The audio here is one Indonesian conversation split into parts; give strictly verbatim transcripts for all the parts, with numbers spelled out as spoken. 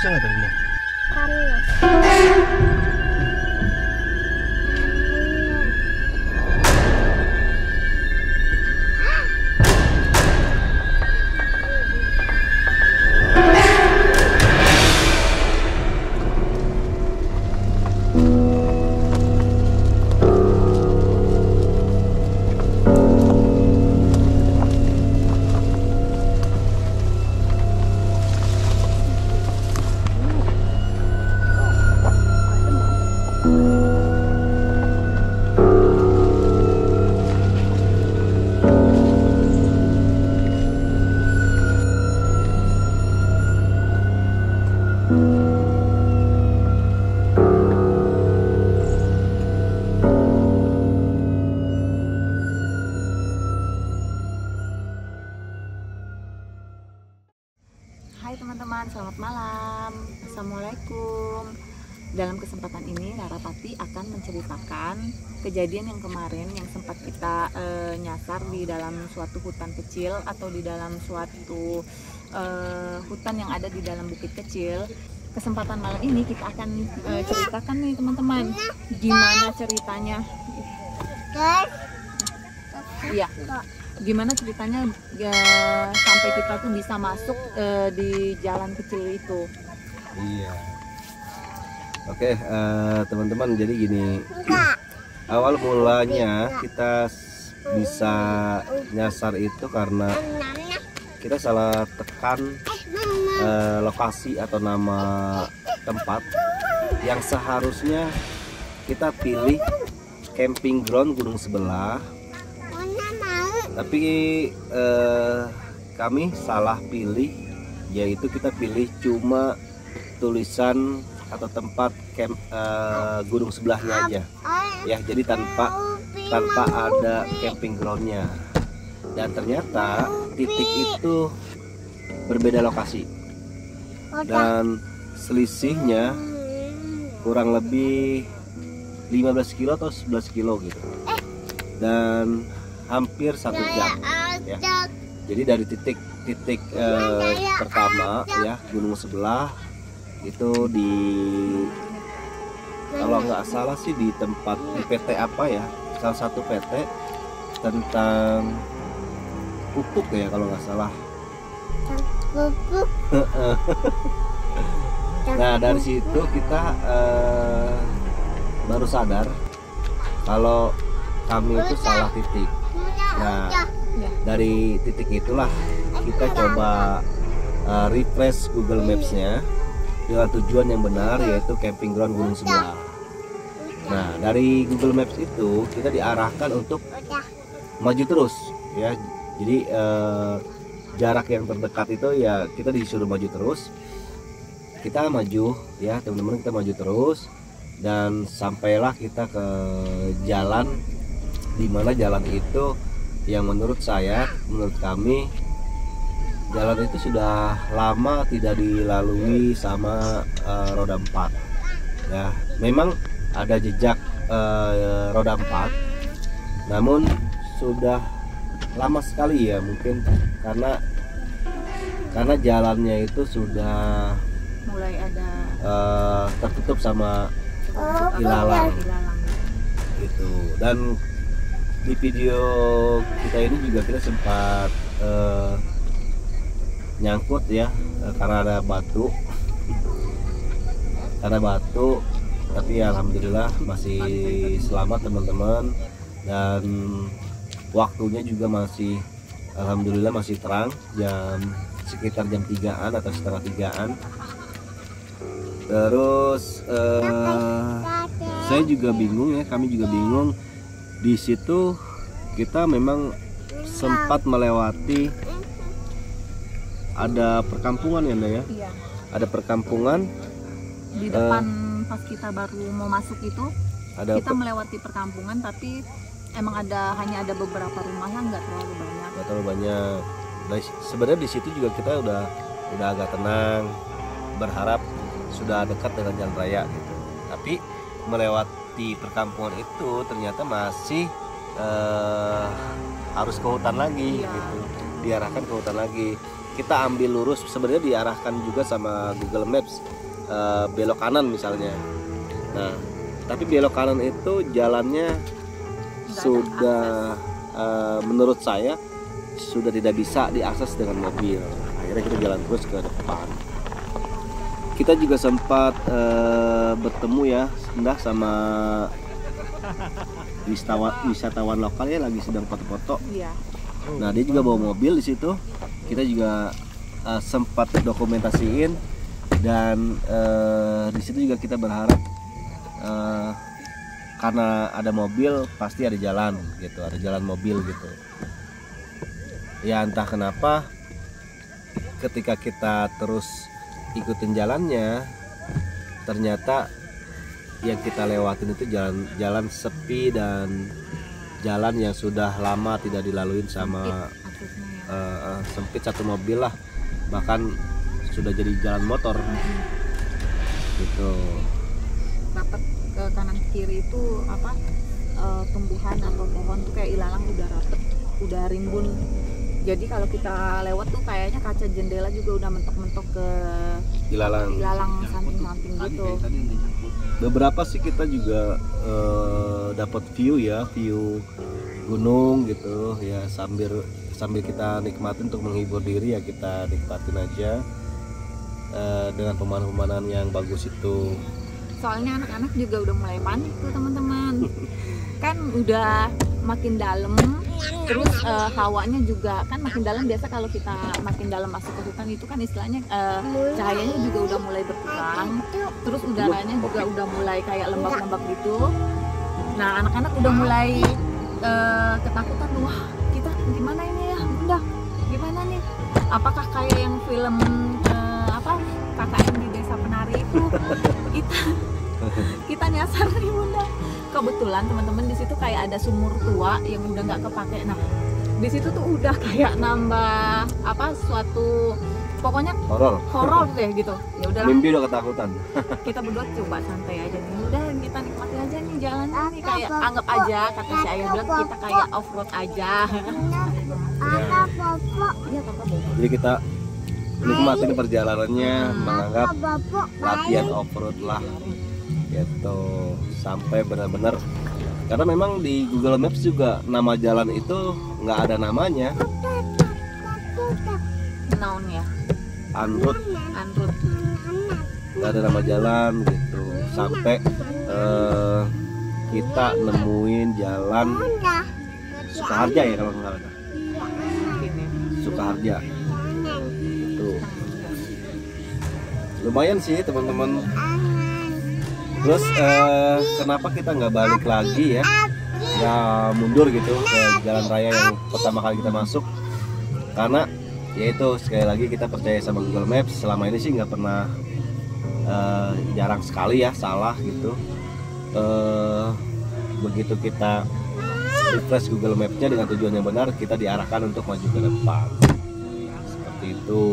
Bisa nggak tadi? Hai teman-teman, selamat malam. Assalamualaikum. Dalam kesempatan ini Rara Pati akan menceritakan kejadian yang kemarin yang sempat kita e, nyasar di dalam suatu hutan kecil atau di dalam suatu e, hutan yang ada di dalam bukit kecil. Kesempatan malam ini kita akan e, ceritakan nih teman-teman, gimana ceritanya. Iya. Gimana ceritanya ya, sampai kita tuh bisa masuk uh, di jalan kecil itu. Iya. Oke, uh, teman-teman, jadi gini. Awal mulanya kita bisa nyasar itu karena kita salah tekan uh, lokasi atau nama tempat yang seharusnya kita pilih camping ground gunung sebelah. Tapi eh, kami salah pilih, yaitu kita pilih cuma tulisan atau tempat camp eh, gunung sebelahnya aja, ya. Jadi tanpa tanpa ada camping groundnya. Dan ternyata titik itu berbeda lokasi dan selisihnya kurang lebih lima belas kilo atau sebelas kilo gitu. Dan hampir satu jam ya. Jadi dari titik titik eh, pertama ya, gunung sebelah itu di, kalau nggak salah sih di tempat di P T apa ya, salah satu P T tentang pupuk ya kalau nggak salah. Nah dari situ kita eh, baru sadar kalau kami itu salah titik. Nah dari titik itulah kita coba uh, refresh Google Maps-nya dengan tujuan yang benar, yaitu camping ground gunung sebelah. Nah dari Google Maps itu kita diarahkan untuk maju terus ya. Jadi uh, jarak yang terdekat itu ya kita disuruh maju terus. Kita maju ya teman-teman, kita maju terus dan sampailah kita ke jalan, di mana jalan itu yang menurut saya, menurut kami, jalan itu sudah lama tidak dilalui sama uh, roda empat. Ya, memang ada jejak uh, roda empat, namun sudah lama sekali ya, mungkin karena karena jalannya itu sudah mulai ada uh, tertutup sama ilalang gitu. Dan di video kita ini juga kita sempat uh, nyangkut ya, uh, karena ada batu karena batu tapi ya, alhamdulillah masih selamat teman-teman. Dan waktunya juga masih, alhamdulillah masih terang, jam sekitar jam tigaan atau setengah tigaan. Terus uh, saya juga bingung ya, kami juga bingung. Di situ kita memang sempat melewati ada perkampungan ya, Nda ya? Iya. Ada perkampungan di depan uh, pas kita baru mau masuk itu ada kita melewati perkampungan, tapi emang ada hanya ada beberapa rumah lah, nggak terlalu banyak. Nggak terlalu banyak. Nah, sebenarnya di situ juga kita udah udah agak tenang, berharap sudah dekat dengan jalan raya gitu. Tapi melewati perkampungan itu ternyata masih uh, harus ke hutan lagi. Iya. Gitu. diarahkan ke hutan lagi. Kita ambil lurus, sebenarnya diarahkan juga sama Google Maps, uh, belok kanan misalnya. Nah, tapi belok kanan itu jalannya sudah uh, menurut saya sudah tidak bisa diakses dengan mobil. Akhirnya kita jalan terus ke depan. Kita juga sempat uh, bertemu ya, Endah, sama wisatawan wisatawan lokal ya, lagi sedang foto-foto. Iya. Nah, dia juga bawa mobil di situ. Kita juga uh, sempat dokumentasiin, dan uh, di situ juga kita berharap uh, karena ada mobil pasti ada jalan gitu, ada jalan mobil gitu. Ya entah kenapa ketika kita terus ikutin jalannya, ternyata yang kita lewatin itu jalan jalan sepi dan jalan yang sudah lama tidak dilaluin sama sempit, uh, uh, sempit satu mobil lah, bahkan sudah jadi jalan motor gitu. Dapat ke kanan kiri itu apa, uh, tumbuhan atau pohon tuh kayak ilalang udah rapet, udah rimbun. Jadi kalau kita lewat tuh kayaknya kaca jendela juga udah mentok-mentok ke ilalang, ilalang samping-samping gitu. Beberapa sih kita juga uh, dapat view ya, view gunung gitu ya, sambil sambil kita nikmatin untuk menghibur diri ya, kita nikmatin aja uh, dengan pemandangan-pemandangan yang bagus itu. Soalnya anak-anak juga udah mulai panik tuh teman-teman. Kan udah makin dalam, terus uh, hawanya juga kan makin dalam. Biasa kalau kita makin dalam masuk ke hutan itu kan istilahnya uh, cahayanya juga udah mulai berkurang, terus udaranya juga udah mulai kayak lembab-lembab gitu. Nah, anak-anak udah mulai uh, ketakutan, wah kita gimana ini ya Bunda, gimana nih, apakah kayak yang film uh, apa K K N di Desa Penari itu kita kita nyasar nih Bunda. Kebetulan teman-teman di situ kayak ada sumur tua yang udah nggak kepake. Nah, di situ tuh udah kayak nambah apa suatu pokoknya horor horor deh gitu. Ya udah, mimpi udah ketakutan. Kita berdua coba santai aja nih, udah kita nikmati aja nih jalan nih, kayak anggap aja kata si ayah bilang kita kayak off road aja. Iya papa bobo. Jadi kita nikmatin perjalanannya, menganggap latihan off road lah gitu, sampai benar-benar, karena memang di Google Maps juga nama jalan itu nggak ada namanya. Naon ya? Anrut. Anrut. Nggak ada nama jalan gitu, sampai uh, kita nemuin jalan Sukaharja ya kalau nggak salah. Sukaharja. Itu lumayan sih teman-teman. Terus eh, kenapa kita nggak balik lagi ya, ya mundur gitu ke jalan raya yang pertama kali kita masuk? Karena yaitu sekali lagi kita percaya sama Google Maps. Selama ini sih nggak pernah, eh, jarang sekali ya salah gitu. Eh, begitu kita refresh Google Maps-nya dengan tujuan yang benar, kita diarahkan untuk maju ke depan. Seperti itu.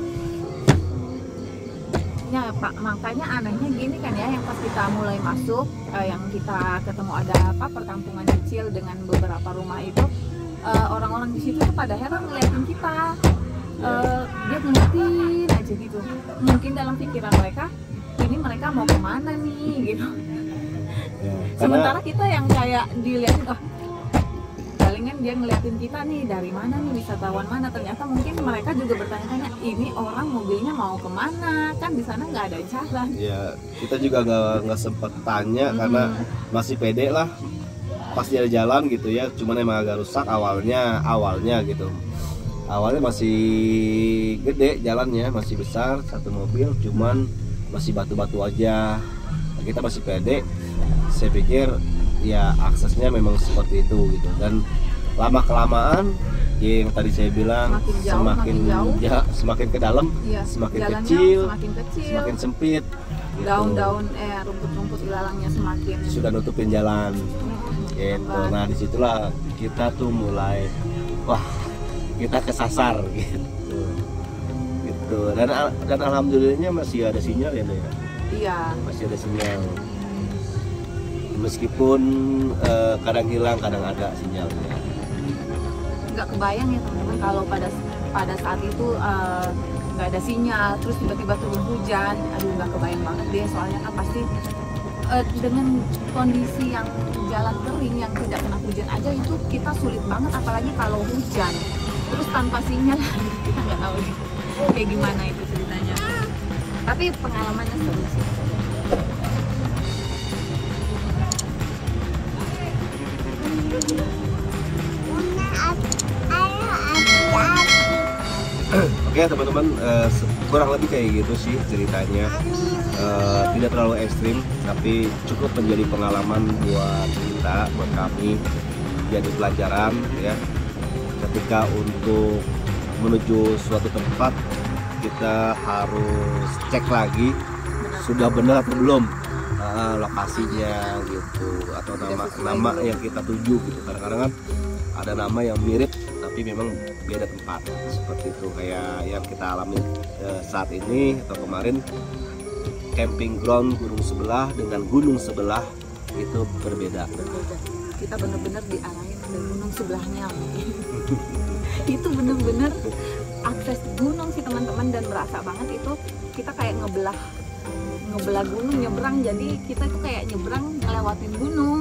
Ya Pak, makanya anehnya gini kan ya, yang pas kita mulai masuk, eh, yang kita ketemu ada apa perkampungan kecil dengan beberapa rumah itu, eh, orang-orang di situ tuh pada heran ngeliatin kita, eh, dia ngeliatin aja gitu. Mungkin dalam pikiran mereka, ini mereka mau kemana nih gitu. Ya, Sementara kita yang kayak diliatin, oh palingan dia ngeliatin kita nih dari mana nih, wisatawan mana. Ternyata mungkin mereka juga bertanya-tanya, ini orang mobilnya mau kemana, kan di sana nggak ada jalan. Ya kita juga nggak nggak sempat tanya, hmm. karena masih pede lah, pasti ada jalan gitu ya. Cuman emang agak rusak awalnya awalnya gitu. Awalnya masih gede jalannya, masih besar satu mobil, cuman masih batu-batu aja. Nah, kita masih pede. Saya pikir ya aksesnya memang seperti itu gitu, dan lama kelamaan ya yang tadi saya bilang semakin jauh, semakin makin jauh. Ya, semakin ke dalam, ya, semakin jalannya kecil, semakin kecil, semakin sempit gitu. Daun-daun eh rumput-rumput ilalangnya semakin sudah nutupin jalan hmm, gitu. Nah disitulah kita tuh mulai wah kita kesasar gitu gitu dan dan alhamdulillahnya masih ada sinyal ya, ya? Iya, Masih ada sinyal. Meskipun eh, kadang hilang, kadang ada sinyalnya. nggak kebayang ya teman-teman kalau pada pada saat itu uh, nggak ada sinyal, terus tiba-tiba turun hujan. Aduh, nggak kebayang banget deh, soalnya kan pasti uh, dengan kondisi yang jalan kering yang tidak kena hujan aja itu kita sulit banget, apalagi kalau hujan terus tanpa sinyal. Kita nggak tahu deh kayak gimana itu ceritanya, tapi pengalamannya seru sih. Oke teman-teman, uh, kurang lebih kayak gitu sih ceritanya. Uh, tidak terlalu ekstrim, tapi cukup menjadi pengalaman buat kita, buat kami, jadi pelajaran ya. Ketika untuk menuju suatu tempat kita harus cek lagi sudah benar atau belum uh, lokasinya gitu, atau nama nama yang kita tuju gitu. Kadang-kadang kan ada nama yang mirip tapi memang beda tempat, seperti itu kayak yang kita alami eh, saat ini atau kemarin. Camping ground gunung sebelah dengan gunung sebelah itu berbeda. Berbeda. Kita benar-benar diarahin ke gunung sebelahnya. Itu benar-benar akses gunung sih teman-teman, dan berasa banget itu kita kayak ngebelah ngebelah gunung, nyebrang. Jadi kita tuh kayak nyebrang ngelewatin gunung.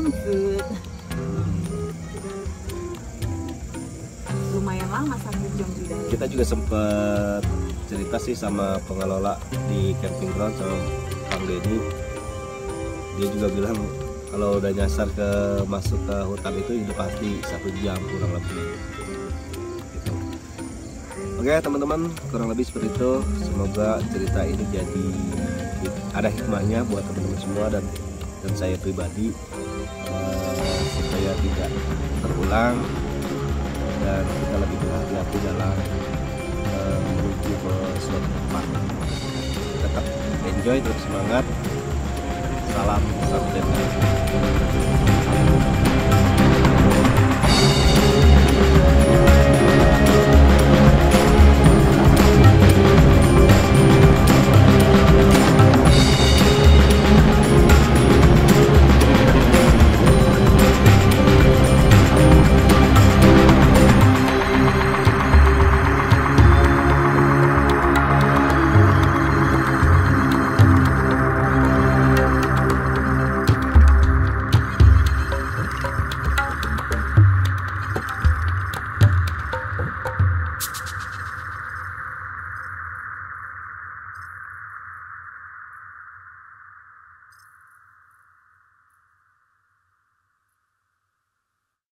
Lumayan lama satu jam juga. Kita juga sempat cerita sih sama pengelola di camping ground, sama Kang Denny. Dia juga bilang kalau udah nyasar ke masuk ke hutan itu itu pasti satu jam kurang lebih gitu. Oke teman-teman, kurang lebih seperti itu. Semoga cerita ini jadi ada hikmahnya buat teman-teman semua dan dan saya pribadi, uh, supaya tidak terulang dan kita lebih berhati-hati dalam uh, menuju ke suatu tempat. Tetap enjoy, terus semangat. Salam sampai jumpa.